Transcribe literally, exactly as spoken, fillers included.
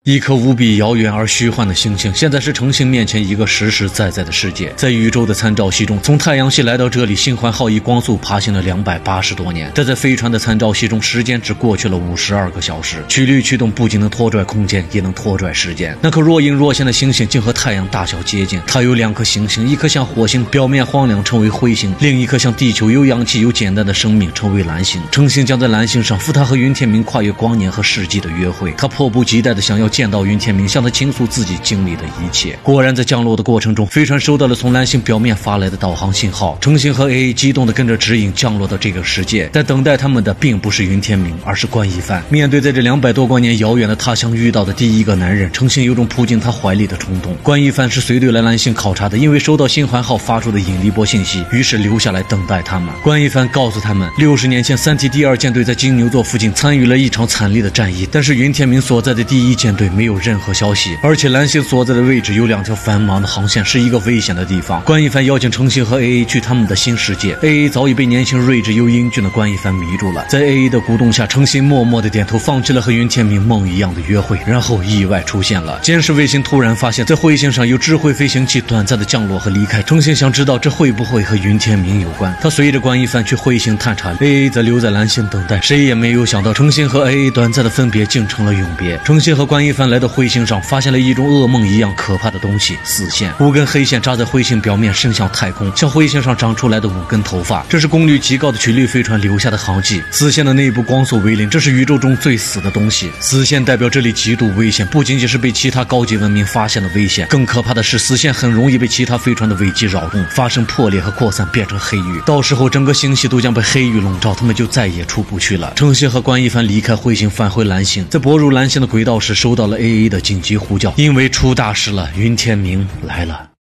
一颗无比遥远而虚幻的星星，现在是程心面前一个实实在在的世界。在宇宙的参照系中，从太阳系来到这里，星环号以光速爬行了两百八十多年，但在飞船的参照系中，时间只过去了五十二个小时。曲率驱动不仅能拖拽空间，也能拖拽时间。那颗若隐若现的星星竟和太阳大小接近，它有两颗行星，一颗像火星，表面荒凉，称为灰星；另一颗像地球，有氧气，有简单的生命，称为蓝星。程心将在蓝星上赴他和云天明跨越光年和世纪的约会，他迫不及待地想要见到云天明，向他倾诉自己经历的一切。果然在降落的过程中，飞船收到了从蓝星表面发来的导航信号，程心和 A A 激动地跟着指引降落到这个世界，但等待他们的并不是云天明，而是关一帆。面对在这两百多光年遥远的他乡遇到的第一个男人，程心有种扑进他怀里的冲动。关一帆是随队来蓝星考察的，因为收到星环号发出的引力波信息，于是留下来等待他们。关一帆告诉他们，六十年前三体第二舰队在金牛座附近参与了一场惨烈的战役，但是云天明所在的第一舰队没有任何消息，而且蓝星所在的位置有两条繁忙的航线，是一个危险的地方。关一帆邀请程心和 A A 去他们的新世界。 A A 早已被年轻睿智又英俊的关一帆迷住了，在 A A 的鼓动下，程心默默地点头，放弃了和云天明梦一样的约会。然后意外出现了，监视卫星突然发现在彗星上有智慧飞行器短暂的降落和离开。程心想知道这会不会和云天明有关，他随着关一帆去彗星探查， A A 则留在蓝星等待。谁也没有想到程心和 A A 短暂的分别竟成了永别。程心和关一帆来到彗星上，发现了一种噩梦一样可怕的东西——死线。五根黑线扎在彗星表面伸向太空，像彗星上长出来的五根头发，这是功率极高的曲率飞船留下的航迹。死线的内部光速为零，这是宇宙中最死的东西。死线代表这里极度危险，不仅仅是被其他高级文明发现的危险，更可怕的是死线很容易被其他飞船的尾机扰动，发生破裂和扩散，变成黑域。到时候整个星系都将被黑域笼罩，他们就再也出不去了。程心和关一帆离开彗星，返回蓝星，在泊入蓝星的轨道时，收到了 A A 的紧急呼叫，因为出大事了，云天明来了。